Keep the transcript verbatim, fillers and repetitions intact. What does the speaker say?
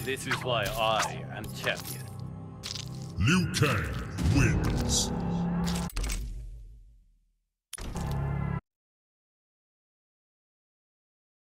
This is why I am champion. Liu Kang wins.